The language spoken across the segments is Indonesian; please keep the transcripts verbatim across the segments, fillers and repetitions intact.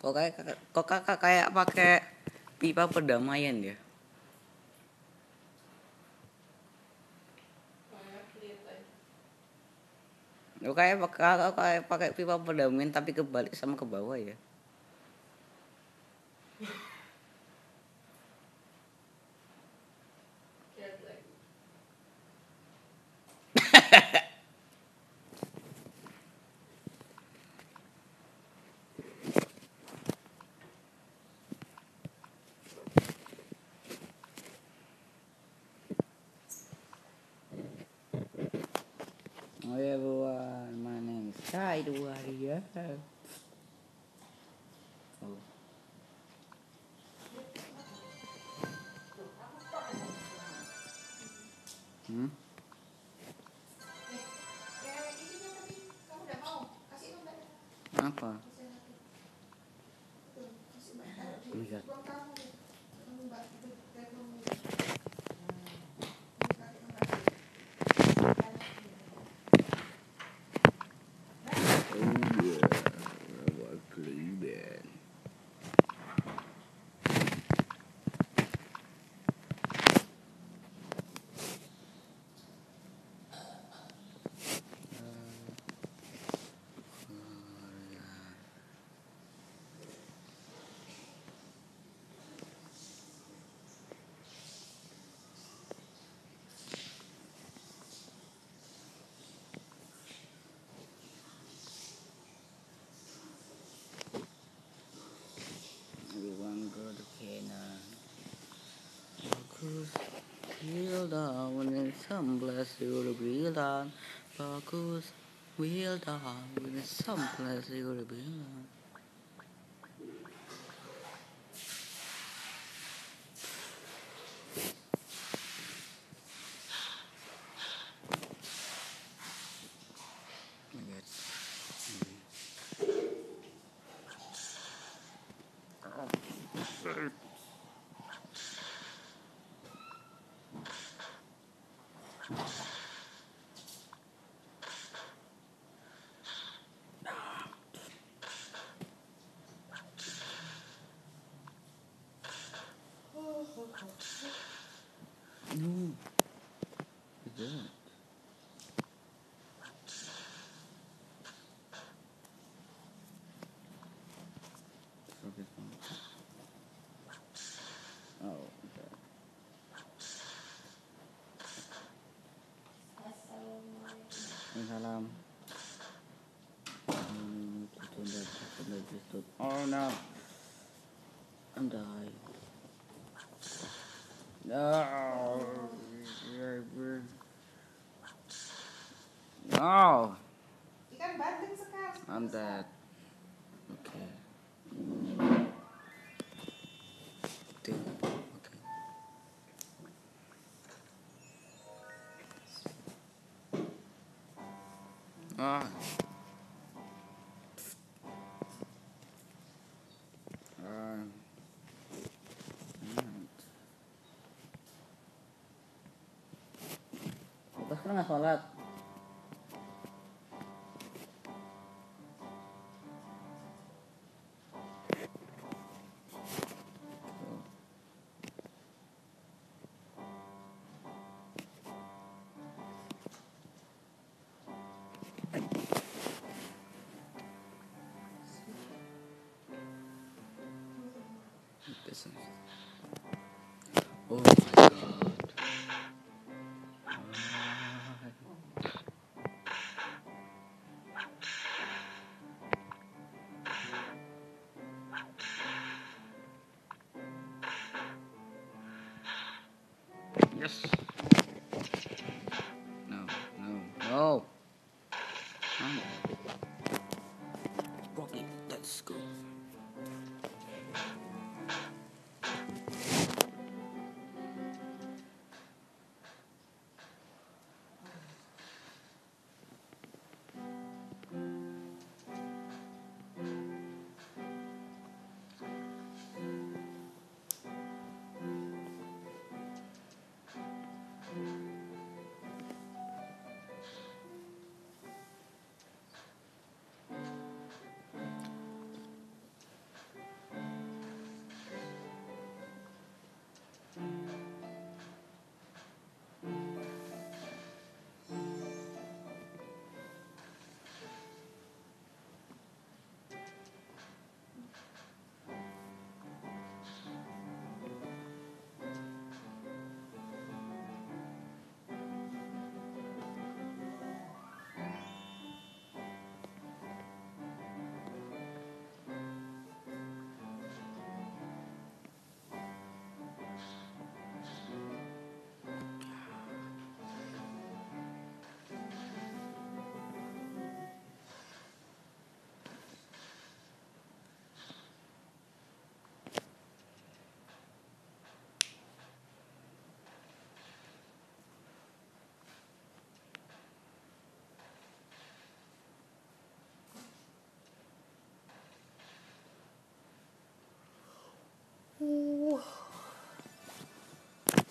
Kok kayak kok kakak kayak pakai pipa perdamaian ya? Kok kayak kakak kayak pakai pipa perdamaian tapi kebalik sama ke bawah ya? Oh ya everyone, my name is Kai the Warrior. Oh. Hmm? Apa? Lihat. Everyone go to Canaan. Bagus, will down in some place you will be down. Bagus, will down in some place you will be down. No, you don't. Oh, okay. Salam. Oh no. I'm dying. No. No. I'm dead. Okay. Okay. Ah. Ah. Terus kan nggak sholat. Oh my god. Yes. No, no, no. Rocky, let's go.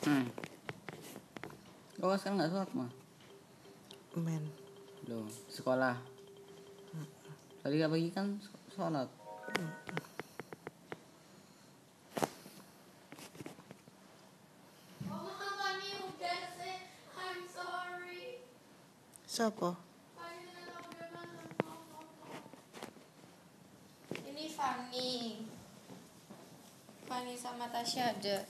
Hmm. Oh sekarang nggak sholat mah? Men. Loh, sekolah. Tadi nggak pagi kan sholat. Siapa? Ini Fanny. Fanny sama Tasya ada.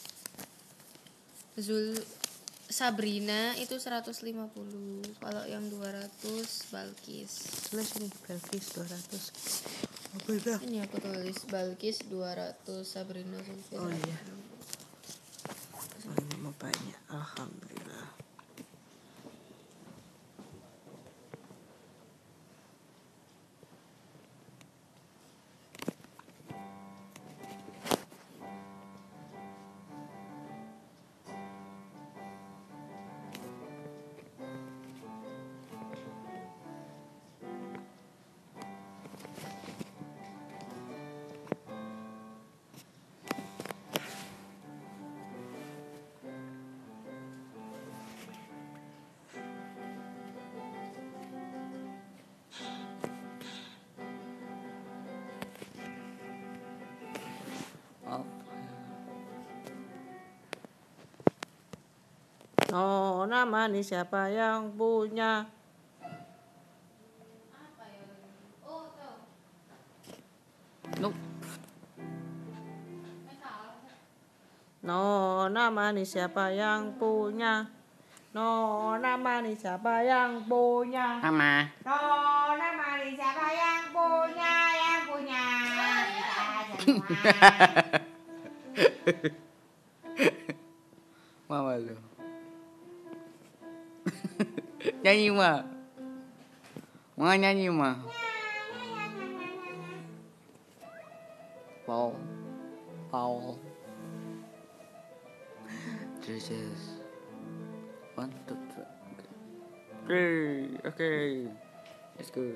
Zul Sabrina itu seratus lima puluh. Kalau yang dua ratus Balkis. Tulis nih, Belkis dua ratus. Apa itu? Ini aku tulis Balkis dua ratus, Sabrina Zulfi. Oh iya. Oh, ini mau banyak. Alhamdulillah. Nona manis siapa yang punya? Apa ya? Oh, tahu. Nope. Nona manis siapa yang punya? Nona manis siapa yang punya? Mama. Nona manis siapa yang punya? Yang punya. Mama lu. Nyanyi mah. Mau nyanyi mah. Paul. Paul. This is one, two, three. Okay. Okay. Let's go.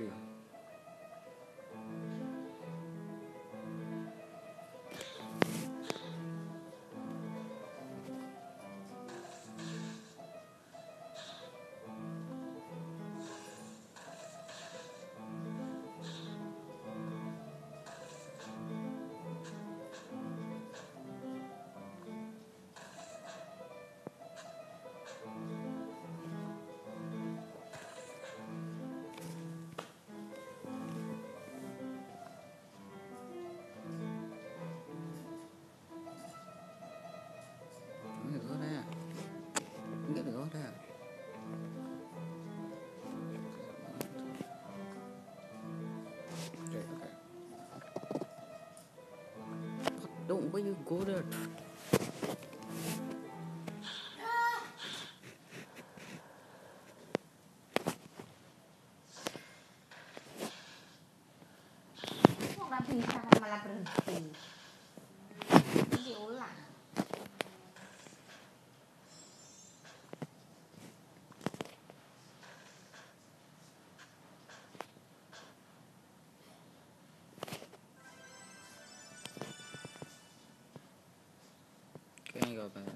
Enggak có đây à? Enggak có đây à? Okay, okay. Don't where you go there? Kok nggak bisa malah berhenti? Diulang. Kayaknya gak apa-apa.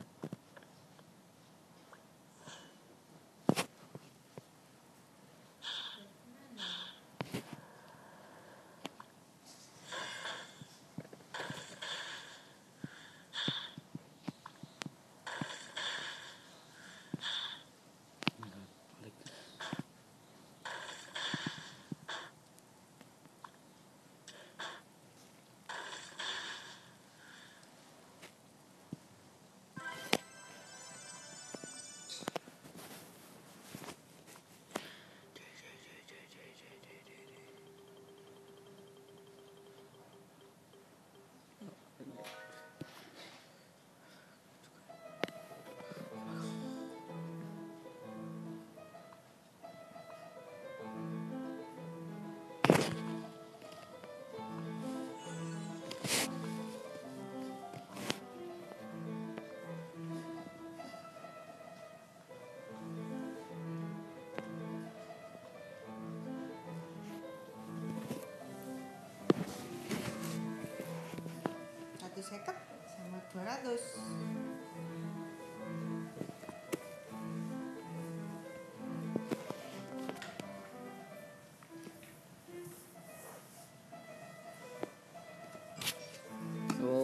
Satu seket sama dua ratus.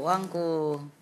uangku.